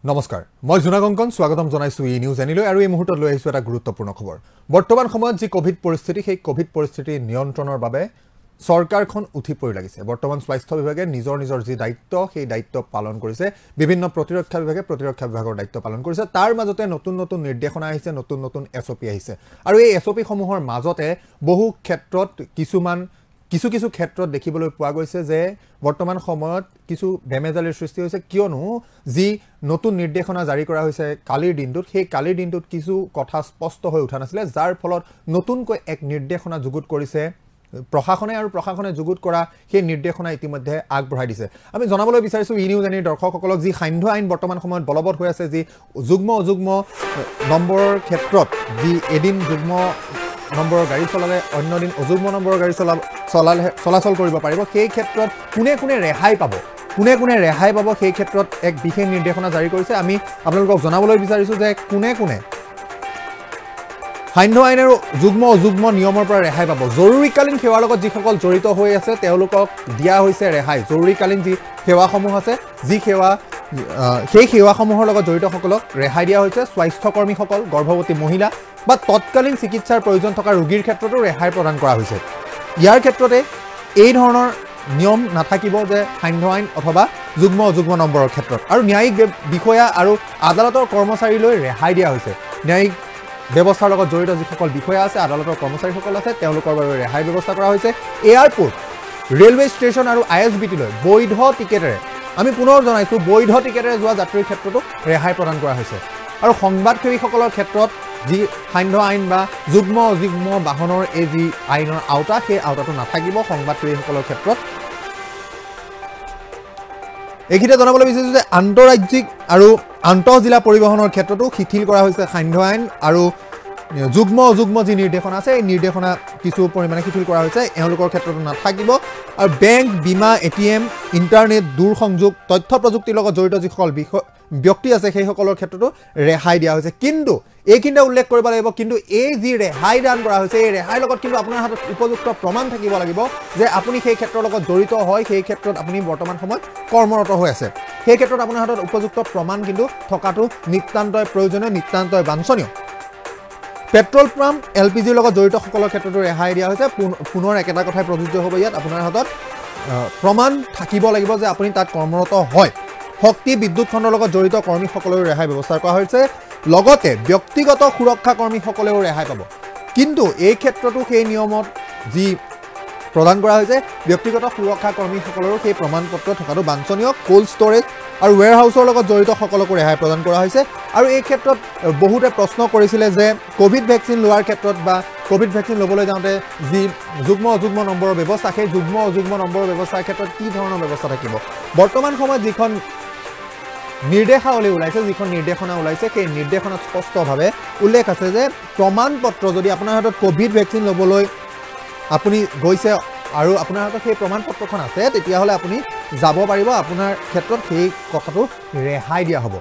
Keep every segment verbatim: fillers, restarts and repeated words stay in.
নমস্কাৰ মই জুনাগংকন স্বাগতম জনাইছো Enewsne আৰু এই মুহূৰ্তত লৈ আহিছো এটা গুৰুত্বপূৰ্ণ খবৰ বৰ্তমান সময়ত যি কোভিড পৰিস্থিতি সেই কোভিড পৰিস্থিতি নিয়ন্ত্ৰণৰ বাবে সৰকাৰখন উঠি পৰি লাগিছে বৰ্তমান স্বাস্থ্য বিভাগে নিজৰ নিজৰ যি দায়িত্ব সেই দায়িত্ব পালন কৰিছে বিভিন্ন প্ৰতিৰক্ষা বিভাগে প্ৰতিৰক্ষা বিভাগৰ দায়িত্ব পালন কৰিছে তাৰ মাজতে নতুন নতুন নিৰ্দেশনা আহিছে নতুন নতুন এছঅপি আহিছে আৰু এই এছঅপি সমূহৰ মাজতে বহু ক্ষেত্ৰত কিছুমান কিছু কিছু ক্ষেত্ৰত দেখিবলৈ পোৱা গৈছে যে বৰ্তমান সময়ত কিছু বেমেজালিৰ সৃষ্টি হৈছে কিয়নো যি নতুন নিৰ্দেশনা জাৰি কৰা হৈছে কালিৰ দিনটোত সেই কালিৰ দিনটোত কিছু কথা স্পষ্ট হৈ উঠা নাছিলে যাৰ ফলত নতুনকৈ এক নিৰ্দেশনা যুগুত কৰিছে প্ৰশাসনে আৰু প্ৰশাসনে যুগুত কৰা সেই নিৰ্দেশনা ইতিমধ্যে আগবঢ়াই দিছে আমি জনাবলৈ বিচাৰিছো Enewsne দৰ্শকসকলক যি সান্ধ্য আইন বৰ্তমান সময়ত বলবৎ হৈ আছে যি যুগ্ম অযুগ্ম নম্বৰৰ ক্ষেত্ৰত যি এদিন যুগ্ম নম্বৰৰ গাড়ী চলালে অন্য দিন অযুগ্ম নম্বৰৰ গাড়ী চলা চলালে চলাচল কৰিব পাৰিব সেই ক্ষেত্ৰত কোনে কোনে ৰেহাই পাব কোনে কোনে ৰেহাই পাব সেই ক্ষেত্ৰত এক বিশেষ নিৰ্দেশনা জাৰি কৰিছে আমি আপোনালোকক জনাবলৈ বিচাৰিছো যে কোনে কোনে সান্ধ্য আইন আৰু যুগ্ম অযুগ্ম নিয়মৰ পৰা ৰেহাই পাব জৰুৰীকালীন সেৱাৰ লগত যিসকল জড়িত হৈ আছে তেওঁলোকক দিয়া হৈছে ৰেহাই জৰুৰীকালীন যি সেৱাসমূহ আছে যি সেৱা সেই সেৱাসমূহৰ লগত জড়িতসকলক ৰেহাই দিয়া হৈছে স্বাস্থ্যকৰ্মীসকল গৰ্ভৱতী মহিলা বা তৎকালীন চিকিৎসাৰ প্ৰয়োজন থকা ৰোগীৰ ক্ষেত্ৰতো ৰেহাই প্ৰদান কৰা হৈছে ইয়াৰ ক্ষেত্ৰতে এই ধৰণৰ নিয়ম নাথাকিব যে সান্ধ্য আইন অথবা যুগ্ম অযুগ্ম নম্বৰৰ ক্ষেত্ৰত আৰু ন্যায়িক বিষয়া আৰু আদালতৰ কৰ্মচাৰীলৈ ৰেহাই দিয়া হৈছে ন্যায়িক ব্যৱস্থাৰ লগত জড়িত যিসকল বিষয়া আছে আদালতৰ কৰ্মচাৰীসকল আছে তেওঁলোকৰ বাবে ৰেহাই ব্যৱস্থা কৰা হৈছে এয়াৰপোৰ্ট ৰেলৱে ষ্টেচন আৰু আই এছ বি টিলৈ বৈধ টিকেটেৰে আমি পুনৰ জনাইছো বৈধ টিকেটেৰে যোৱা যাত্ৰীৰ ক্ষেত্ৰতো ৰেহাই প্ৰদান কৰা হৈছে আৰু সংবাদসেৱীসকলৰ ক্ষেত্ৰত যি সান্ধ্য আইন বা যুগ্ম অযুগ্ম বাহনৰ এই যি আইনৰ আওতা সেই আওতাটো নাথাকিব সংবাদসেৱীসকলৰ ক্ষেত্ৰত এইখিনিতে জনাবলৈ বিচাৰিছো যে আন্তঃৰাজ্যিক আৰু আন্তঃজিলা পৰিবহনৰ ক্ষেত্ৰতো শিথিল কৰা হৈছে সান্ধ্য আইন আৰু যুগ্ম অযুগ্ম যি নিৰ্দেশনা আছে এই নিৰ্দেশনা কিছু পৰিমাণে শিথিল কৰা হৈছে এওঁলোকৰ ক্ষেত্ৰতো নাথাকিব আৰু বেংক বীমা এটিএম ইণ্টাৰনেট দূৰ সংযোগ তথ্য প্ৰযুক্তিৰ লগত জড়িত যিসকল ব্যক্তি আছে সেইসকলৰ ক্ষেত্ৰতো ৰেহাই দিয়া হৈছে কিন্তু এইখিনিতে উল্লেখ কৰিব লাগিব কিন্তু এই যি ৰেহাই দান কৰা হৈছে এই ৰেহাইৰ লগত কিন্তু আপোনাৰ হাতত উপযুক্ত প্ৰমাণ থাকিব লাগিব যে আপুনি সেই ক্ষেত্ৰৰ লগত জড়িত হয় সেই ক্ষেত্ৰত আপুনি বৰ্তমান সময়ত কৰ্মৰত হৈ আছে সেই ক্ষেত্ৰত আপোনাৰ হাতত উপযুক্ত প্ৰমাণ কিন্তু থকাটো নিতান্তই প্ৰয়োজনীয় নিতান্তই বাঞ্ছনীয় পেট্ৰল পাম্প এল পি জিৰ লগত জড়িতসকলৰ ক্ষেত্ৰতো ৰেহাই দিয়া হৈছে পুনৰ একেটা কথাই প্ৰযোজ্য হ'ব ইয়াত আপোনাৰ হাতত প্ৰমাণ থাকিব লাগিব যে আপুনি তাত কৰ্মৰত হয় শক্তি বিদ্যুৎ খণ্ডৰ লগত জড়িত কৰ্মীসকলেও ৰেহাই ব্যৱস্থা কৰা হৈছে লগতে ব্যক্তিগত সুৰক্ষা কৰ্মীসকলেও ৰেহাই পাব কিন্তু এই ক্ষেত্ৰতো সেই নিয়মত যি প্ৰদান কৰা হৈছে ব্যক্তিগত সুৰক্ষা কৰ্মীসকলৰো সেই প্ৰমাণপত্ৰ থকাটো বাঞ্ছনীয় কোল্ড ষ্টৰেজ আৰু ওৱেৰ হাউচৰ লগত জড়িত সকলকো ৰেহাই প্ৰদান কৰা হৈছে আৰু এই ক্ষেত্ৰত বহুতে প্ৰশ্ন কৰিছিলে যে কোভিড ভেকচিন লোৱাৰ ক্ষেত্ৰত বা কোভিড ভেকচিন ল'বলৈ যাওঁতে যি যুগ্ম অযুগ্ম নম্বৰৰ ব্যৱস্থা সেই যুগ্ম অযুগ্ম নম্বৰৰ ব্যৱস্থাৰ ক্ষেত্ৰত কি ধৰণৰ ব্যৱস্থা থাকিব বৰ্তমান সময়ত যিখন নিৰ্দেশাৱলী ওলাইছে যিখন নিৰ্দেশনা ওলাইছে সেই নিৰ্দেশনাত স্পষ্টভাৱে উল্লেখ আছে যে প্ৰমাণপত্ৰ যদি আপোনাৰ হাতত কোভিড ভেকচিন ল'বলৈ আপুনি গৈছে আৰু আপোনাৰ হাতত সেই প্ৰমাণপত্ৰখন আছে তেতিয়াহ'লে আপুনি যাব পাৰিব আপোনাৰ ক্ষেত্ৰত সেই কথাটো ৰেহাই দিয়া হ'ব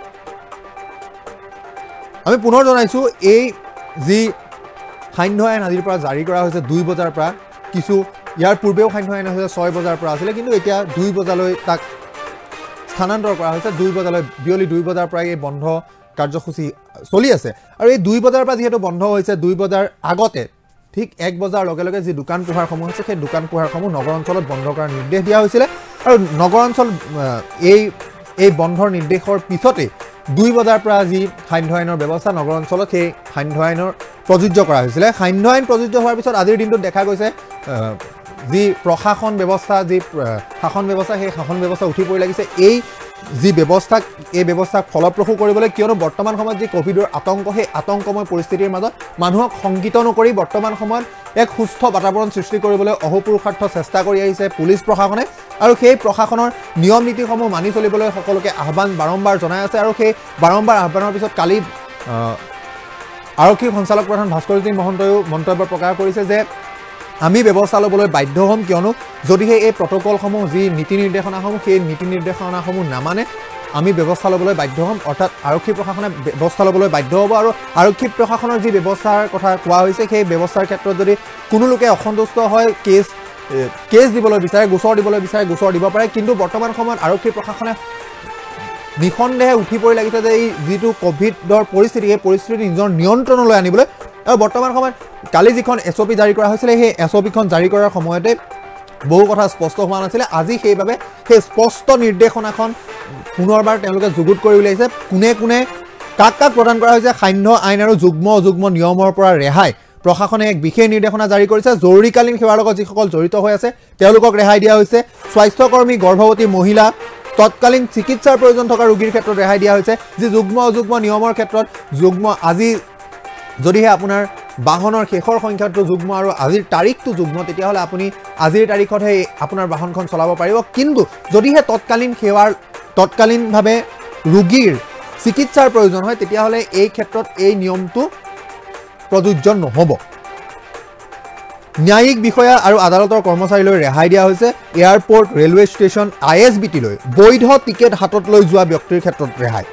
আমি পুনৰ জনাইছো এই যি সান্ধ্য আইন আজিৰ পৰা জাৰি কৰা হৈছে দুই বজাৰ পৰা কিছু ইয়াৰ পূৰ্বেও সান্ধ্য আইন হৈছে ছয় বজাৰ পৰা আছিলে কিন্তু এতিয়া দুই বজালৈ তাক স্থানান্তৰ কৰা হৈছে দুই বজালৈ বিয়লি দুই বজাৰ পৰা এই বন্ধ কাৰ্যসূচী চলি আছে আৰু এই দুই বজাৰ পৰা যিহেতু বন্ধ হৈছে দুই বজাৰ আগতে ঠিক এক বজাৰ লগে লগে যি দোকান পোহাৰসমূহ আছে সেই দোকান পোহাৰসমূহ নগৰ অঞ্চলত বন্ধ কৰাৰ নিৰ্দেশ দিয়া হৈছিলে আৰু নগৰ অঞ্চল এই এই বন্ধৰ নিৰ্দেশৰ পিছতে দুই বজাৰ পৰা যি সান্ধ্য আইনৰ ব্যৱস্থা নগৰ অঞ্চলত সেই সান্ধ্য আইনৰ প্ৰযোজ্য কৰা হৈছিলে সান্ধ্য আইন প্ৰযোজ্য হোৱাৰ পিছত আজিৰ দিনটোত দেখা গৈছে যি প্ৰশাসন ব্যৱস্থা যি শাসন ব্যৱস্থা সেই শাসন ব্যৱস্থা উঠি পৰি লাগিছে এই যি ব্যৱস্থাক এই ব্যৱস্থাক ফলপ্ৰসূ কৰিবলৈ কিয়নো বৰ্তমান সময়ত যি কোভিডৰ আতংক সেই আতংকময় পৰিস্থিতিৰ মাজত মানুহক শংকিত নকৰি বৰ্তমান সময়ত এক সুস্থ বাতাবৰণ সৃষ্টি কৰিবলৈ অহোপুৰুষাৰ্থ চেষ্টা কৰি আহিছে পুলিচ প্ৰশাসনে আৰু সেই প্ৰশাসনৰ নিয়ম নীতিসমূহ মানি চলিবলৈ সকলোকে আহ্বান বাৰম্বাৰ জনাই আছে আৰু সেই বাৰম্বাৰ আহ্বানৰ পিছত কালি আৰক্ষী সঞ্চালক প্ৰধান ভাস্কৰজ্যোতি মহন্তয়ো মন্তব্য প্ৰকাশ কৰিছে যে আমি ব্যৱস্থা ল'বলৈ বাধ্য হ'ম কিয়নো যদিহে এই প্ৰট'কলসমূহ যি নীতি নিৰ্দেশনাসমূহ সেই নীতি নিৰ্দেশনাসমূহ নামানে আমি ব্যৱস্থা ল'বলৈ বাধ্য হ'ম অৰ্থাৎ আৰক্ষী প্ৰশাসনে ব্যৱস্থা ল'বলৈ বাধ্য হ'ব আৰু আৰক্ষী প্ৰশাসনৰ যি ব্যৱস্থাৰ কথা কোৱা হৈছে সেই ব্যৱস্থাৰ ক্ষেত্ৰত যদি কোনো লোকে অসন্তুষ্ট হয় কেছ কেছ দিবলৈ বিচাৰে গোচৰ দিবলৈ বিচাৰে গোচৰ দিব পাৰে কিন্তু বৰ্তমান সময়ত আৰক্ষী প্ৰশাসনে নিখন্দেহে উঠি পৰি লাগিছে যে এই যিটো কোভিডৰ পৰিস্থিতি এই পৰিস্থিতি নিজৰ নিয়ন্ত্ৰণলৈ আনিবলৈ আৰু বৰ্তমান সময়ত কালি যিখন এছ অ' পি জাৰি কৰা হৈছিলে সেই এছ অ' পিখন জাৰি কৰাৰ সময়তে বহু কথা স্পষ্ট হোৱা নাছিলে আজি সেইবাবে সেই স্পষ্ট নিৰ্দেশনাখন পুনৰবাৰ তেওঁলোকে যুগুত কৰি উলিয়াইছে কোনে কোনে কাক কাক প্ৰদান কৰা হৈছে সান্ধ্য আইন আৰু যুগ্ম অযুগ্ম নিয়মৰ পৰা ৰেহাই প্ৰশাসনে এক বিশেষ নিৰ্দেশনা জাৰি কৰিছে জৰুৰীকালীন সেৱাৰ লগত যিসকল জড়িত হৈ আছে তেওঁলোকক ৰেহাই দিয়া হৈছে স্বাস্থ্যকৰ্মী গৰ্ভৱতী মহিলা তৎকালীন চিকিৎসাৰ প্ৰয়োজন থকা ৰোগীৰ ক্ষেত্ৰত ৰেহাই দিয়া হৈছে যি যুগ্ম অযুগ্ম নিয়মৰ ক্ষেত্ৰত যুগ্ম আজি যদিহে আপোনাৰ বাহনৰ শেষৰ সংখ্যাটো যুগ্ম আৰু আজিৰ তাৰিখটো যুগ্ম তেতিয়াহ'লে আপুনি আজিৰ তাৰিখতহে আপোনাৰ বাহনখন চলাব পাৰিব কিন্তু যদিহে তৎকালীন সেৱাৰ তৎকালীনভাৱে ৰোগীৰ চিকিৎসাৰ প্ৰয়োজন হয় তেতিয়াহ'লে এই ক্ষেত্ৰত এই নিয়মটো প্ৰযোজ্য নহ'ব ন্যায়িক বিষয়া আৰু আদালতৰ কৰ্মচাৰীলৈ ৰেহাই দিয়া হৈছে airport railway station I S B টিলৈ বৈধ টিকেট হাতত লৈ যোৱা ব্যক্তিৰ ক্ষেত্ৰত ৰেহাই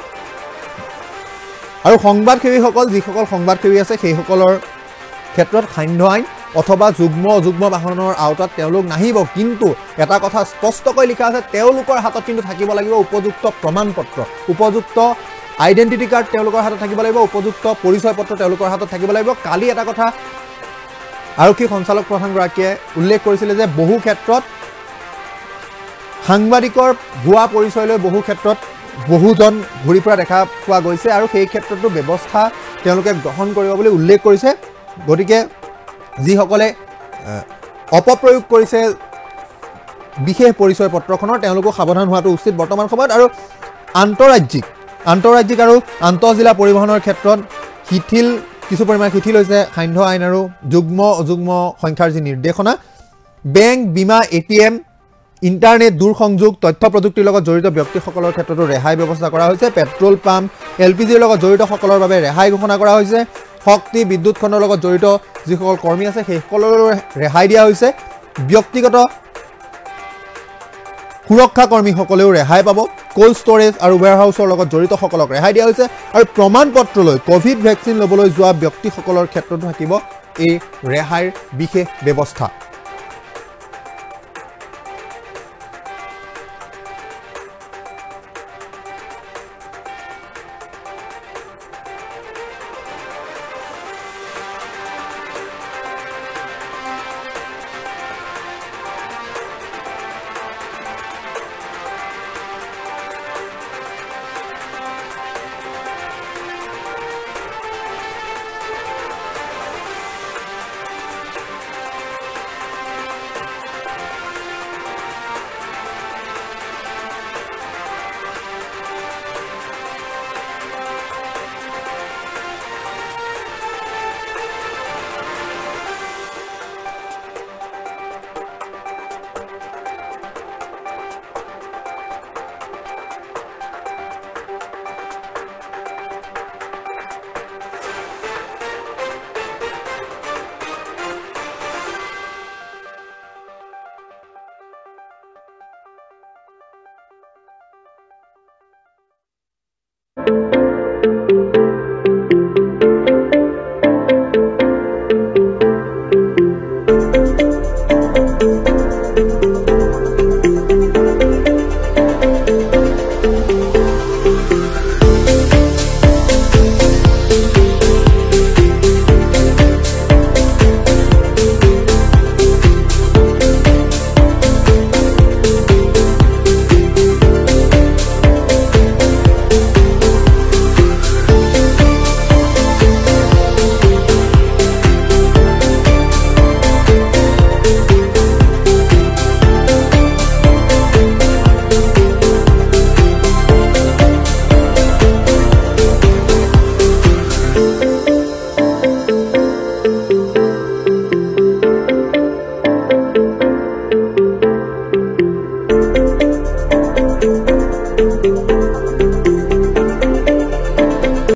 আৰু সংবাদসেৱীসকল যিসকল সংবাদসেৱী আছে সেইসকলৰ ক্ষেত্ৰত সান্ধ্য আইন অথবা যুগ্ম অযুগ্ম বাহনৰ আওতাত তেওঁলোক নাহিব কিন্তু এটা কথা স্পষ্টকৈ লিখা আছে তেওঁলোকৰ হাতত কিন্তু থাকিব লাগিব উপযুক্ত প্ৰমাণপত্ৰ উপযুক্ত আইডেণ্টিটি কাৰ্ড তেওঁলোকৰ হাতত থাকিব লাগিব উপযুক্ত পৰিচয় পত্ৰ তেওঁলোকৰ হাতত থাকিব লাগিব কালি এটা কথা আৰক্ষী সঞ্চালক প্ৰধানগৰাকীয়ে উল্লেখ কৰিছিলে যে বহু ক্ষেত্ৰত সাংবাদিকৰ ভুৱা পৰিচয় লৈ বহু ক্ষেত্ৰত বহুজন ঘূৰি ফুৰা দেখা পোৱা গৈছে আৰু সেই ক্ষেত্ৰতো ব্যৱস্থা তেওঁলোকে গ্ৰহণ কৰিব বুলি উল্লেখ কৰিছে গতিকে যিসকলে অপপ্ৰয়োগ কৰিছে বিশেষ পৰিচয় পত্ৰখনৰ তেওঁলোকো সাৱধান হোৱাটো উচিত বৰ্তমান সময়ত আৰু আন্তঃৰাজ্যিক আন্তঃৰাজ্যিক আৰু আন্তঃজিলা পৰিবহণৰ ক্ষেত্ৰত শিথিল কিছু পৰিমাণে শিথিল হৈছে সান্ধ্য আইন আৰু যুগ্ম অযুগ্ম সংখ্যাৰ যি নিৰ্দেশনা বেংক বীমা এ টি এম ইণ্টাৰনেট দূৰসংযোগ তথ্য প্ৰযুক্তিৰ লগত জড়িত ব্যক্তিসকলৰ ক্ষেত্ৰতো ৰেহাই ব্যৱস্থা কৰা হৈছে পেট্ৰল পাম্প এল পি জিৰ লগত জড়িতসকলৰ বাবে ৰেহাই ঘোষণা কৰা হৈছে শক্তি বিদ্যুৎ খণ্ডৰ লগত জড়িত যিসকল কৰ্মী আছে সেইসকলৰো ৰেহাই দিয়া হৈছে ব্যক্তিগত সুৰক্ষা কৰ্মীসকলেও ৰেহাই পাব কোল্ড ষ্ট'ৰেজ আৰু ৱেয়াৰহাউচৰ লগত জড়িতসকলক ৰেহাই দিয়া হৈছে আৰু প্ৰমাণ পত্ৰলৈ কোভিড ভেকচিন ল'বলৈ যোৱা ব্যক্তিসকলৰ ক্ষেত্ৰতো থাকিব এই ৰেহাইৰ বিশেষ ব্যৱস্থা you